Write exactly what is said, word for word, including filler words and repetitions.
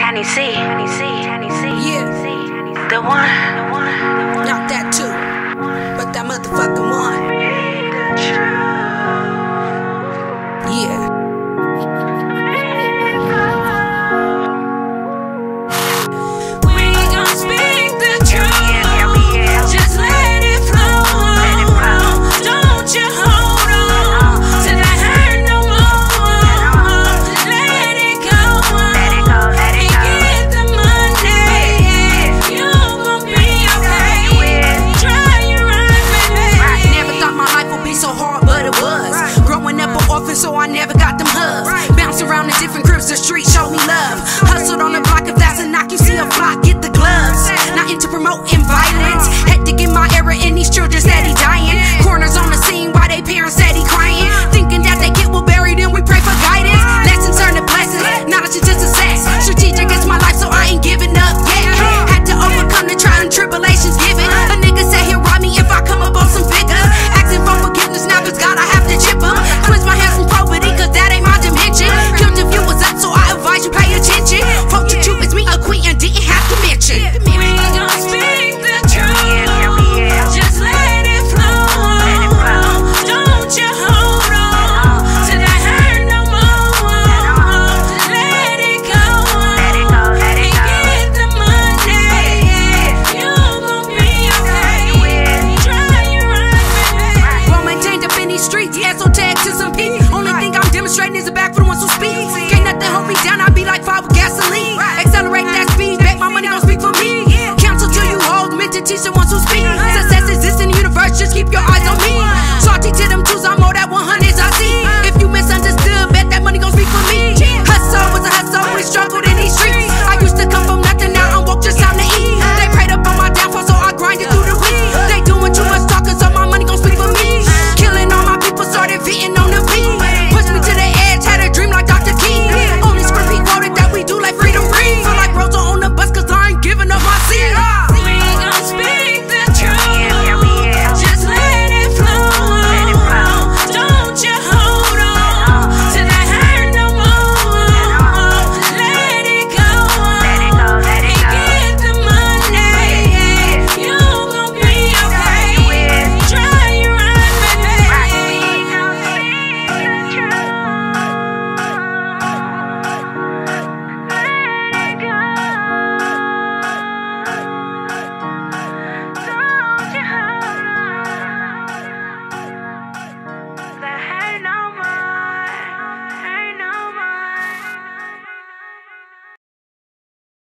Tanny C. Tanny C. Tanny C. Yeah. The one. The one. Not that too, but that motherfucking one. Yeah. So I never got them hugs. Bounce around the different cribs, the street showed me love. Hustled on the block, if that's a knock, you see a flock, get the gloves. Not into promoting violence. Hectic in my era, and these children steady dying. Corners on the scene while they parents steady crying.